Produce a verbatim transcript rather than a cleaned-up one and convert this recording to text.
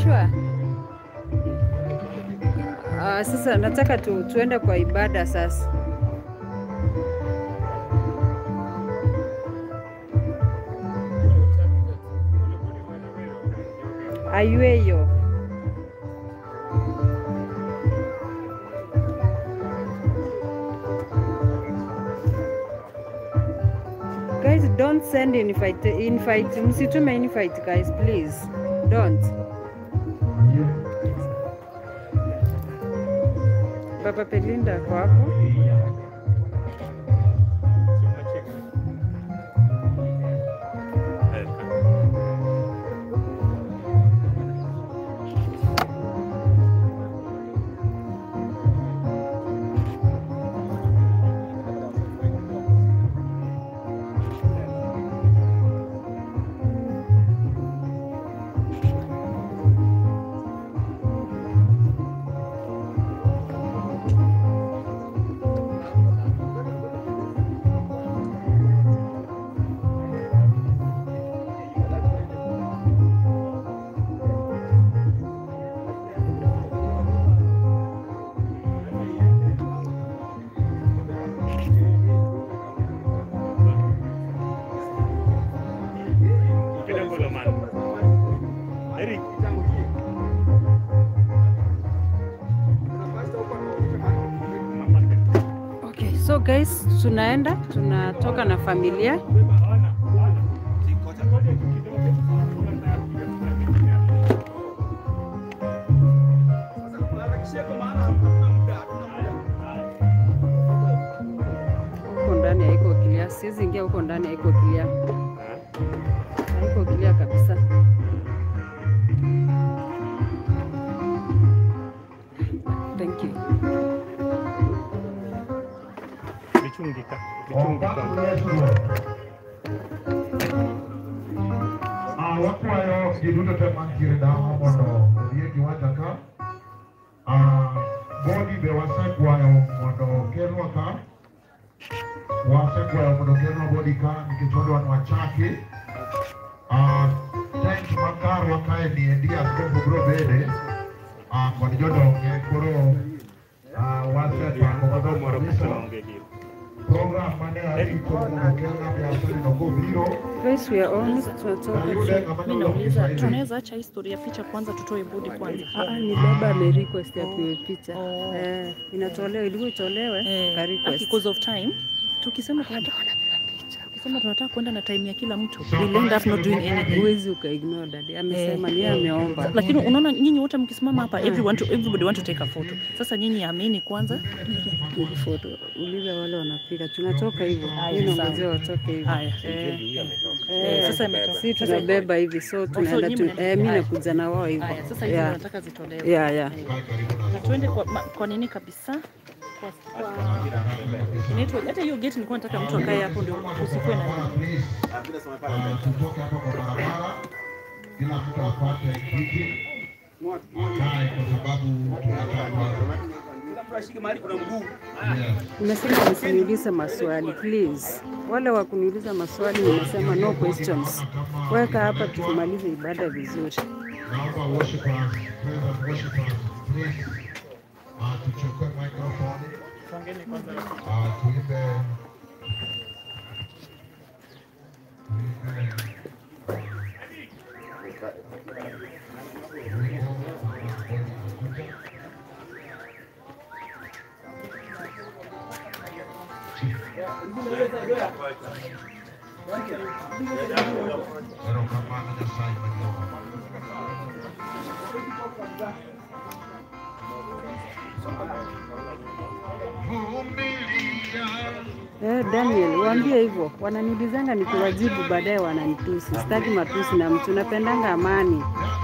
sure? Uh, sasa nataka tu, tuende kwa ibada sasa. Ayueyo. Guys, don't send invite, invite, msitume invite guys, please. Don't. Baba Belinda kwa hapo. Okay, so guys, tunaenda, tunatoka na familia. Huko ndani haiko clear, siwezi ingia huko ndani haiko clear. Haiko clear kabisa. Thank you. Bichungika, bichungika. Ah, wakwayo giduto te mantiere daho mondo odhiye kiwanja ka. Ah, bodi be wasekwayo mondo kelwa ka. Wasekwayo mondo kelwa bodi ka nikech wadwa ni wachaki. Ah, tent makarwa kae ni endi askofu bro bede. Ah, kod jodonge koro ah, wasepango maber kabisa. Guys, we are almost tunatoka. Mimi nauliza tunaweza acha historia picha kwanza tutoe bodi kwanza. Ah, ni baba ame request ya kuwe picha. Oh. Eh, inatolewa ilikuwa itolewe eh, ka request. Because of time. Tukisema tunataka picha. Tukisema tunataka kwenda na time ya kila mtu. We'll end up not doing anything. Huwezi uka ignore daddy. Amesema ni ameomba. Lakini unaona nyinyi wote mkisimama hapa everyone to everybody want to take a photo. Sasa nyinyi ameni kwanza Ni photo. Uliza wale wanapiga. Tunatoka hivyo. Mimi naongezea watoke hivyo. haya. Eh, Sasa imetoka. si tunabeba hivi so tunaenda tu. Eh, mimi nakuja na wao hivyo. Haya, sasa hizo nataka zitolewe. Yeah, yeah. Na tuende kwa kwa nini kabisa? Kwa inaitwa hata hiyo gate nilikuwa nataka mtu akae hapo ndio usikuwe na tutoke hapo kwa barabara kila mtu apate kiti akae kwa sababu Nimesema msiniulize maswali please. Wale wa kuniuliza maswali nimesema no questions. Weka hapa tumalize ibada vizuri. naomba worshipers, present worshipers, please uh, tuchukue microphone uh, tuimbe Eh, Daniel, waambie hivyo. Wananibizanga nikiwajibu baadaye wananitusi. Sitaki matusi na mtu. Napendanga amani.